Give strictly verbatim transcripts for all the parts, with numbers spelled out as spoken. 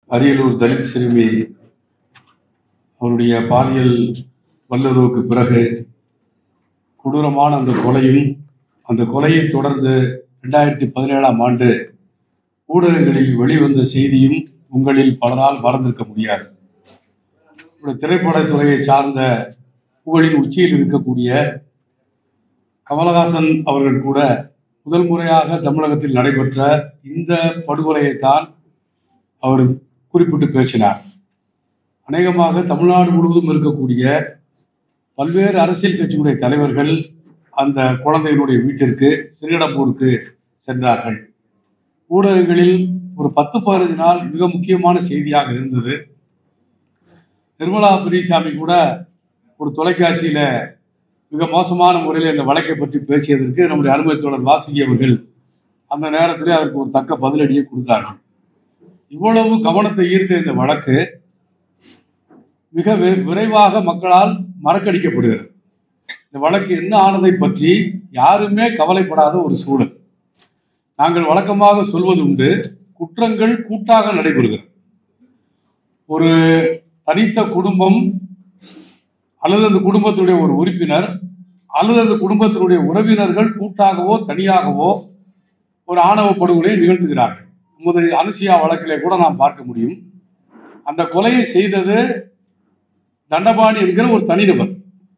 அரியலூர் தலித் சிறுமி அவருடைய பாலியல் வல்லுறவுக்கு பிறகு கொடூரமான அந்த கொலையும், அந்த கொலையை தொடர்ந்து ரெண்டாயிரத்தி பதினேழாம் ஆண்டு ஊடகங்களில் வெளிவந்த செய்தியும் உங்களில் பலரால் மறந்திருக்க முடியாது. ஒரு திரைப்படத்துறையை சார்ந்த புகழின் உச்சியில் இருக்கக்கூடிய கமலஹாசன் அவர்கள் கூட முதல் முறையாக தமிழகத்தில் நடைபெற்ற இந்த படுகொலையைத்தான் அவர் குறிப்பிட்டு பேசினார். அநேகமாக தமிழ்நாடு முழுவதும் இருக்கக்கூடிய பல்வேறு அரசியல் கட்சிகளுடைய தலைவர்கள் அந்த குழந்தையினுடைய வீட்டிற்கு ஸ்ரீடம்பூருக்கு சென்றார்கள். ஊடகங்களில் ஒரு பத்து பதினைந்து நாள் மிக முக்கியமான செய்தியாக இருந்தது. நிர்மலா பெரியசாமி கூட ஒரு தொலைக்காட்சியில் மிக மோசமான முறையில் இந்த வழக்கை பற்றி பேசியதற்கு நம்முடைய அருமை தோழர் வாசுகி அவர்கள் அந்த நேரத்தில் அதற்கு ஒரு தக்க பதிலடியை கொடுத்தார்கள். இவ்வளவு கவனத்தை ஈர்த்த இந்த வழக்கு மிக விரைவாக மக்களால் மறக்கடிக்கப்படுகிறது. இந்த வழக்கு என்ன ஆனதை பற்றி யாருமே கவலைப்படாத ஒரு சூழல். நாங்கள் வழக்கமாக சொல்வது உண்டு, குற்றங்கள் கூட்டாக நடைபெறுகிறது. ஒரு தனித்த குடும்பம் அல்லது அந்த குடும்பத்துடைய ஒரு உறுப்பினர் அல்லது அந்த குடும்பத்தினுடைய உறவினர்கள் கூட்டாகவோ தனியாகவோ ஒரு ஆணவ படுகொலையை நிகழ்த்துகிறார்கள். நமது அனுசியா வழக்கிலே கூட நாம் பார்க்க முடியும். அந்த கொலையை செய்தது தண்டபாணி என்கிற ஒரு தனிநபர்.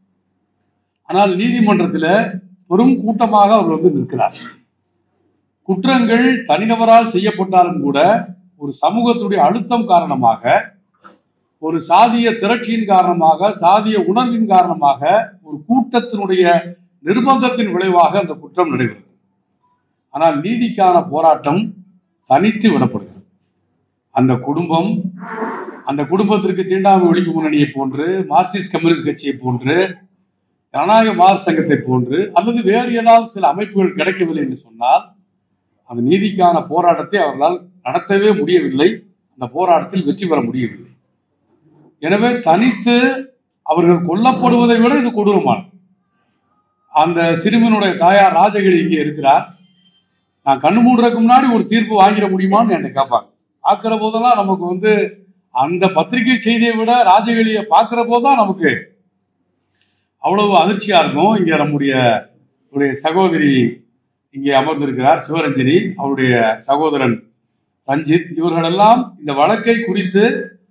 ஆனால் நீதிமன்றத்தில் பெரும் கூட்டமாக அவர் வந்து நிற்கிறார். குற்றங்கள் தனிநபரால் செய்யப்பட்டாலும் கூட ஒரு சமூகத்துடைய அழுத்தம் காரணமாக, ஒரு சாதிய திரட்சியின் காரணமாக, சாதிய உணர்வின் காரணமாக, ஒரு கூட்டத்தினுடைய நிர்பந்தத்தின் விளைவாக அந்த குற்றம் நடைபெறுகிறது. ஆனால் நீதிக்கான போராட்டம் தனித்து விடப்படுகிறது. அந்த குடும்பம், அந்த குடும்பத்திற்கு தீண்டாமை ஒழிப்பு முன்னணியை போன்று, மார்க்சிஸ்ட் கம்யூனிஸ்ட் கட்சியை போன்று, ஜனநாயக மாதர் சங்கத்தை போன்று அல்லது வேறு ஏதாவது சில அமைப்புகள் கிடைக்கவில்லை என்று சொன்னால் அந்த நீதிக்கான போராட்டத்தை அவர்களால் நடத்தவே முடியவில்லை. அந்த போராட்டத்தில் வெற்றி பெற முடியவில்லை. எனவே தனித்து அவர்கள் கொல்லப்படுவதை விட இது கொடூரமானது. அந்த சிறுமியினுடைய தாயார் ராஜகிரி இங்கே இருக்கிறார். நான் கண்ணு மூடுறதுக்கு முன்னாடி ஒரு தீர்ப்பு வாங்கிட முடியுமான்னு என்னை கேட்பாங்க. பார்க்குற போதெல்லாம் நமக்கு வந்து அந்த பத்திரிகை செய்தியை விட ராஜகிரியை பார்க்குற போதுதான் நமக்கு அவ்வளவு அதிர்ச்சியா இருக்கும். இங்கே நம்முடைய ஒரு சகோதரி இங்கே அமர்ந்திருக்கிறார், சிவரஞ்சனி, அவருடைய சகோதரன் ரஞ்சித். இவர்களெல்லாம் இந்த வழக்கை குறித்து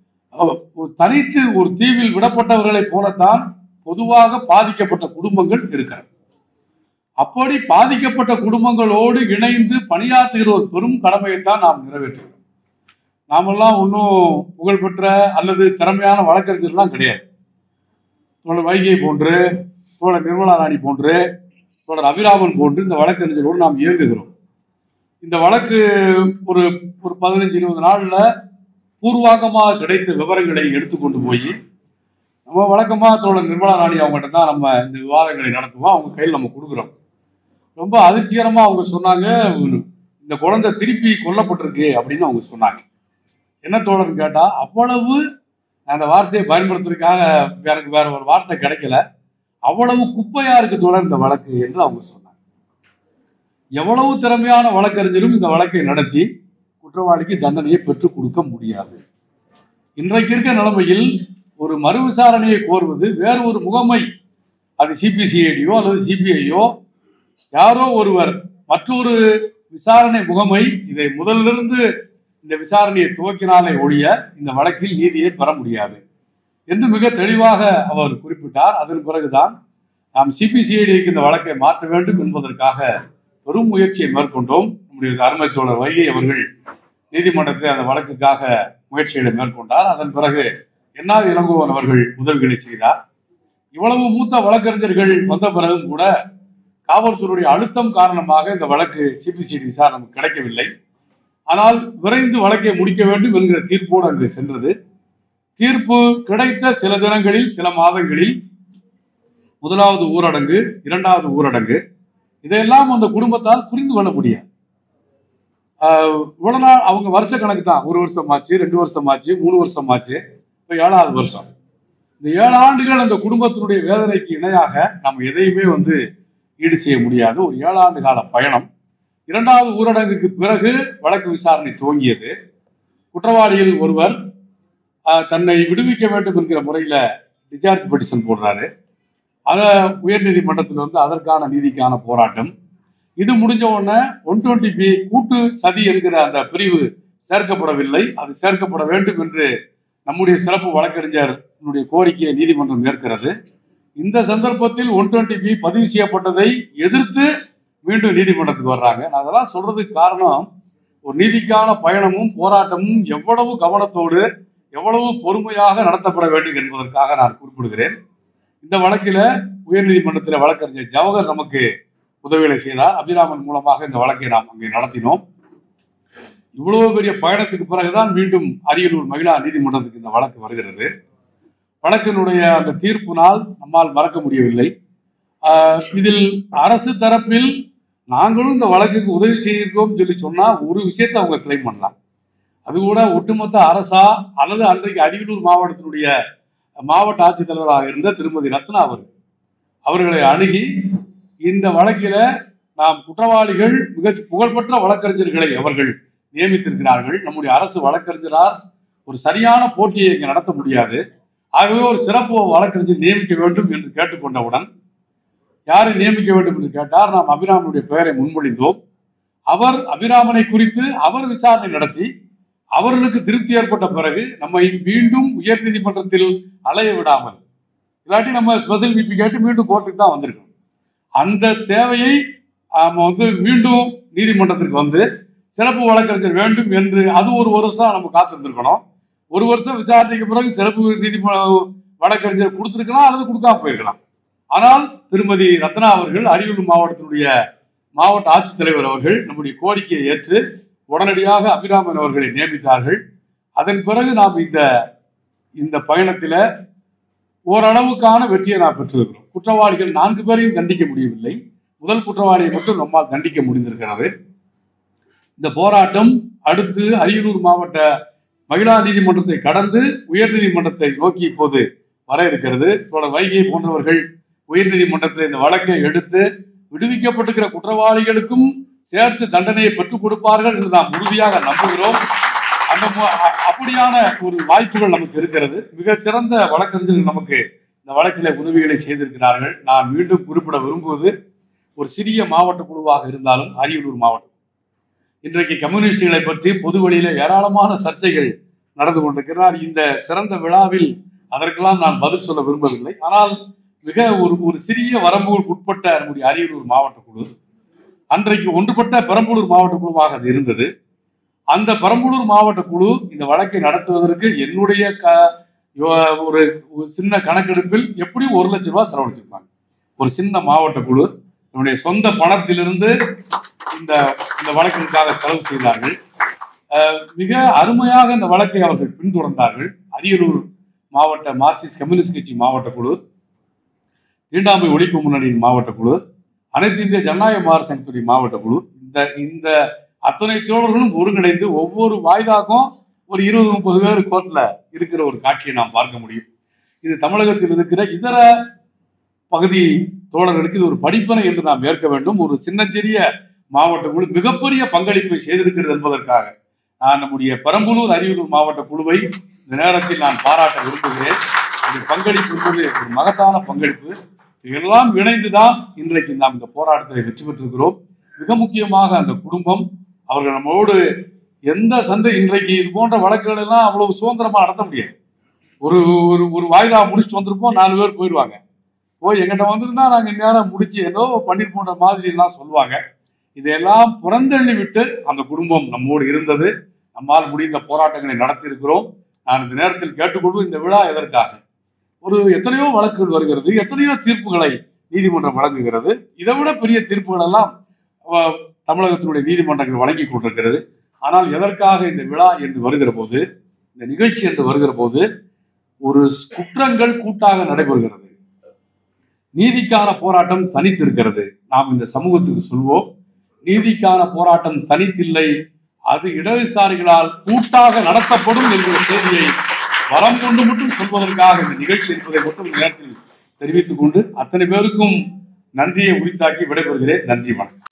தனித்து ஒரு தீவில் விடப்பட்டவர்களை போலத்தான் பொதுவாக பாதிக்கப்பட்ட குடும்பங்கள் இருக்கிறது. அப்படி பாதிக்கப்பட்ட குடும்பங்களோடு இணைந்து பணியாற்றுகிற ஒரு பெரும் கடமையைத்தான் நாம் நிறைவேற்றுகிறோம். நாமெல்லாம் ஒன்றும் புகழ்பெற்ற அல்லது திறமையான வழக்கறிஞர்லாம் கிடையாது. தோழர் வைகை போன்று, தோழர் நிர்மலா ராணி போன்று, தோழர் அபிராமன் போன்று இந்த வழக்கறிஞர்களோடு நாம் இயங்குகிறோம். இந்த வழக்கு ஒரு ஒரு பதினஞ்சு இருபது நாளில் பூர்வாகமாக கிடைத்த விவரங்களை எடுத்துக்கொண்டு போய் நம்ம வழக்கமாக தோழர் நிர்மலா ராணி அவங்ககிட்ட தான் நம்ம இந்த விவாதங்களை நடத்துவோம். அவங்க கையில் நம்ம கொடுக்குறோம். ரொம்ப அதிர்ச்சிகரமாக அவங்க சொன்னாங்க, இந்த குழந்தை திருப்பி கொல்லப்பட்டிருக்கு அப்படின்னு அவங்க சொன்னாங்க. என்ன தோழர்னு கேட்டால், அவ்வளவு அந்த வார்த்தையை பயன்படுத்துறதுக்காக எனக்கு வேற ஒரு வார்த்தை கிடைக்கல, அவ்வளவு குப்பையா இருக்கு தோழர் இந்த வழக்கு என்று அவங்க சொன்னாங்க. எவ்வளவு திறமையான வழக்கறிஞரும் இந்த வழக்கை நடத்தி குற்றவாளிக்கு தண்டனையை பெற்றுக் கொடுக்க முடியாது. இன்றைக்கு இருக்க நிலைமையில் ஒரு மறு விசாரணையை கோருவது வேறு ஒரு முகமை, அது சிபிசிஐடியோ அல்லது சிபிஐயோ யாரோ ஒருவர், மற்றொரு விசாரணை முகமை இதை முதலிலிருந்து இந்த விசாரணையை துவக்கினாலே ஒழிய இந்த வழக்கில் நீதியை பெற முடியாது என்று மிக தெளிவாக அவர் குறிப்பிட்டார். அதன் பிறகுதான் நாம் சிபிசிஐடிக்கு இந்த வழக்கை மாற்ற வேண்டும் என்பதற்காக பெரும் முயற்சியை மேற்கொண்டோம். நம்முடைய அருமை தோழர் வைகை அவர்கள் நீதிமன்றத்தில் அந்த வழக்குக்காக முயற்சிகளை மேற்கொண்டார். அதன் பிறகு என்ஆர் இளங்கோவன் அவர்கள் உதவிகளை செய்தார். இவ்வளவு மூத்த வழக்கறிஞர்கள் வந்த பிறகும் கூட காவல்துறையுடைய அழுத்தம் காரணமாக இந்த வழக்கு சிபிசிஐடி விசாரணை கிடைக்கவில்லை. ஆனால் விரைந்து வழக்கை முடிக்க வேண்டும் என்கிற தீர்ப்போடு அங்கு சென்றது. தீர்ப்பு கிடைத்த சில தினங்களில், சில மாதங்களில் முதலாவது ஊரடங்கு, இரண்டாவது ஊரடங்கு, இதையெல்லாம் அந்த குடும்பத்தால் புரிந்து கொள்ள முடியாது. இவ்வளவு நாள் அவங்க வருஷ கணக்கு தான், ஒரு வருஷம் ஆச்சு, ரெண்டு வருஷம் ஆச்சு, மூணு வருஷம் ஆச்சு, இப்போ ஏழாவது வருஷம். இந்த ஏழு ஆண்டுகள் அந்த குடும்பத்தினுடைய வேதனைக்கு இணையாக நம்ம எதையுமே வந்து ஈடு செய்ய முடியாது. ஒரு ஏழாண்டு கால பயணம். இரண்டாவது ஊரடங்குக்கு பிறகு வழக்கு விசாரணை துவங்கியது. குற்றவாளியில் ஒருவர் தன்னை விடுவிக்க வேண்டும் என்கிற முறையில டிசார்ஜ் பெட்டிஷன் போடுறாரு. அதை உயர்நீதிமன்றத்தில் வந்து அதற்கான நீதிக்கான போராட்டம். இது முடிஞ்ச உடனே ஒன் டுவெண்ட்டி பி கூட்டு சதி என்கிற அந்த பிரிவு சேர்க்கப்படவில்லை. அது சேர்க்கப்பட வேண்டும் என்று நம்முடைய சிறப்பு வழக்கறிஞர் கோரிக்கையை நீதிமன்றம் ஏற்கிறது. இந்த சந்தர்ப்பத்தில் ஒன் டுவெண்ட்டி பி பதிவு செய்யப்பட்டதை எதிர்த்து மீண்டும் நீதிமன்றத்துக்கு வர்றாங்க. நான் அதெல்லாம் சொல்றதுக்கு காரணம், ஒரு நீதிக்கான பயணமும் போராட்டமும் எவ்வளவு கவனத்தோடு எவ்வளவு பொறுமையாக நடத்தப்பட வேண்டும் என்பதற்காக நான் குறிப்பிடுகிறேன். இந்த வழக்கில் உயர்நீதிமன்றத்தில் வழக்கறிஞர் ஜவஹர் நமக்கு உதவிகளை செய்தார். அபிராமன் மூலமாக இந்த வழக்கை நாம் அங்கே நடத்தினோம். இவ்வளவு பெரிய பயணத்துக்கு பிறகுதான் மீண்டும் அரியலூர் மகிழா நீதிமன்றத்துக்கு இந்த வழக்கு வருகிறது. வழக்கினுடைய அந்த தீர்ப்பு நாள் நம்மால் மறக்க முடியவில்லை. இதில் அரசு தரப்பில் நாங்களும் இந்த வழக்குக்கு உதவி செய்திருக்கோம் சொல்லி சொன்னா ஒரு விஷயத்தை அவங்க கிளைம் பண்ணலாம். அது கூட ஒட்டுமொத்த அரசா அல்லது அன்றைக்கு அரியலூர் மாவட்டத்தினுடைய மாவட்ட ஆட்சித்தலைவராக இருந்த திருமதி ரத்னா அவர்கள் அவர்களை அணுகி இந்த வழக்கில நாம் குற்றவாளிகள் மிக புகழ்பெற்ற வழக்கறிஞர்களை அவர்கள் நியமித்திருக்கிறார்கள். நம்முடைய அரசு வழக்கறிஞரால் ஒரு சரியான போட்டியை இங்கே நடத்த முடியாது. ஆகவே ஒரு சிறப்பு வழக்கறிஞர் நியமிக்க வேண்டும் என்று கேட்டுக்கொண்டவுடன் யாரை நியமிக்க வேண்டும் என்று கேட்டார். நாம் அபிராமனுடைய பெயரை முன்மொழிந்தோம். அவர் அபிராமனை குறித்து அவர் விசாரணை நடத்தி அவர்களுக்கு திருப்தி ஏற்பட்ட பிறகு நம்மை மீண்டும் உயர் நீதிமன்றத்தில் அலைய விடாமல், இல்லாட்டி நம்ம ஸ்பெஷல் விபி கேட்டு மீண்டும் கோர்ட்டுக்கு தான் வந்திருக்கோம். அந்த தேவையை நம்ம வந்து மீண்டும் நீதிமன்றத்திற்கு வந்து சிறப்பு வழக்கறிஞர் வேண்டும் என்று அது ஒரு வருஷம் நம்ம காத்திருந்திருக்கணும். ஒரு வருஷம் விசாரணைக்கு பிறகு சிறப்பு நீதி வழக்கறிஞர் கொடுத்திருக்கலாம் அல்லது கொடுக்காம போயிருக்கலாம். ஆனால் திருமதி ரத்னா அவர்கள் அரியலூர் மாவட்டத்தினுடைய மாவட்ட ஆட்சித்தலைவர் அவர்கள் நம்முடைய கோரிக்கையை ஏற்று உடனடியாக அபிராமன் அவர்களை நியமித்தார்கள். அதன் பிறகு நாம் இந்த இந்த பயணத்தில் ஓரளவுக்கான வெற்றியை நாம் பெற்றிருக்கிறோம். குற்றவாளிகள் நான்கு பேரையும் தண்டிக்க முடியவில்லை. முதல் குற்றவாளியை மட்டும் நம்மால் தண்டிக்க முடிந்திருக்கிறது. இந்த போராட்டம் அடுத்து அரியலூர் மாவட்ட மகிழா நீதிமன்றத்தை கடந்து உயர் நீதிமன்றத்தை நோக்கி இப்போது வர இருக்கிறது. தோழர் வைகை போன்றவர்கள் உயர் நீதிமன்றத்தில் இந்த வழக்கை எடுத்து விடுவிக்கப்பட்டிருக்கிற குற்றவாளிகளுக்கும் சேர்த்து தண்டனையை பெற்றுக் கொடுப்பார்கள் என்று நாம் உறுதியாக நம்புகிறோம். அந்த அப்படியான ஒரு வாய்ப்புகள் நமக்கு இருக்கிறது. மிகச்சிறந்த வழக்கறிஞர்கள் நமக்கு இந்த வழக்கில் உதவிகளை செய்திருக்கிறார்கள். நான் மீண்டும் குறிப்பிட விரும்புவது, ஒரு சிறிய மாவட்ட குழுவாக இருந்தாலும் அரியலூர் மாவட்டம் இன்றைக்கு கம்யூனிஸ்டுகளை பற்றி பொது வழியில ஏராளமான சர்ச்சைகள் நடந்து கொண்டிருக்கிறார். இந்த சிறந்த விழாவில் அதற்கெல்லாம் நான் பதில் சொல்ல விரும்பவில்லை. ஆனால் மிக ஒரு ஒரு சிறிய வரம்புகளுக்கு உட்பட்ட நம்முடைய அரியலூர் மாவட்ட குழு அன்றைக்கு ஒன்றுபட்ட பெரம்பலூர் மாவட்ட குழுவாக அது இருந்தது. அந்த பெரம்பலூர் மாவட்ட குழு இந்த வழக்கை நடத்துவதற்கு என்னுடைய க ஒரு சின்ன கணக்கெடுப்பில் எப்படியும் ஒரு லட்சம் ரூபாய் செலவழிச்சிருப்பாங்க. ஒரு சின்ன மாவட்ட குழு நம்முடைய சொந்த பணத்திலிருந்து இந்த இந்த வழக்கிற்காக செலவு செய்தார்கள். மிக அருமையாக இந்த வழக்கை அவர்கள் பின்தொடர்ந்தார்கள். அரியலூர் மாவட்ட மார்க்சிஸ்ட் கம்யூனிஸ்ட் கட்சி மாவட்ட குழு, தீண்டாமை ஒழிப்பு முன்னணியின் மாவட்ட குழு, அனைத்து இந்திய ஜனநாயக மாதர் சங்கத்துடைய மாவட்ட குழு, இந்த இந்த அத்தனை தோழர்களும் ஒருங்கிணைந்து ஒவ்வொரு வாய்தாக்கும் ஒரு இருபது முப்பது பேர் கோர்ட்ல இருக்கிற ஒரு காட்சியை நாம் பார்க்க முடியும். இது தமிழகத்தில் இருக்கிற இதர பகுதி தோழர்களுக்கு இது ஒரு படிப்பனை என்று நாம் ஏற்க வேண்டும். ஒரு சின்னச்சிறிய மாவட்ட குழு மிகப்பெரிய பங்களிப்பை செய்திருக்கிறது என்பதற்காக நான் நம்முடைய பெரம்பலூர் அரியலூர் மாவட்ட குழுவை இந்த நேரத்தில் நான் பாராட்ட விரும்புகிறேன். அந்த பங்களிப்பு என்பது ஒரு மகத்தான பங்களிப்பு. இதெல்லாம் இணைந்துதான் இன்றைக்கு நாம் இந்த போராட்டத்தை வெற்றி பெற்றிருக்கிறோம். மிக முக்கியமாக அந்த குடும்பம், அவர்கள் நம்மோடு எந்த சந்தை இன்றைக்கு இது போன்ற வழக்குகள் எல்லாம் அவ்வளவு சுதந்திரமா நடத்த முடியாது. ஒரு ஒரு ஒரு வாய்தா முடிச்சுட்டு வந்திருப்போம், நாலு பேர் போயிடுவாங்க. போய் எங்கிட்ட வந்திருந்தா நாங்கள் இந்நேரம் முடிச்சு ஏதோ பன்னீர் போன்ற மாதிரி எல்லாம் சொல்லுவாங்க. இதையெல்லாம் புறந்தள்ளி விட்டு அந்த குடும்பம் நம்மோடு இருந்தது. நம்மால் முடிந்த போராட்டங்களை நடத்தியிருக்கிறோம். நான் இந்த நேரத்தில் கேட்டுக்கொள்வது, இந்த விழா எதற்காக? ஒரு எத்தனையோ வழக்குகள் வருகிறது, எத்தனையோ தீர்ப்புகளை நீதிமன்றம் வழங்குகிறது. இதை விட பெரிய தீர்ப்புகள் எல்லாம் தமிழகத்தினுடைய நீதிமன்றங்கள் வழங்கி கொண்டிருக்கிறது. ஆனால் எதற்காக இந்த விழா என்று வருகிற போது, இந்த நிகழ்ச்சி என்று வருகிற போது, ஒரு குற்றங்கள் கூட்டாக நடைபெறுகிறது, நீதிக்கான போராட்டம் தனித்திருக்கிறது. நாம் இந்த சமூகத்துக்கு சொல்வோம், நீதிக்கான போராட்டம் தனித்தில்லை, அது இடதுசாரிகளால் கூட்டாக நடத்தப்படும் என்கிற செய்தியை வரம் கொண்டு மட்டும் சொல்வதற்காக இந்த நிகழ்ச்சி என்பதை மட்டும் நேரத்தில் தெரிவித்துக் கொண்டு அத்தனை பேருக்கும் நன்றியை உரித்தாக்கி விடைபெறுகிறேன். நன்றி, வணக்கம்.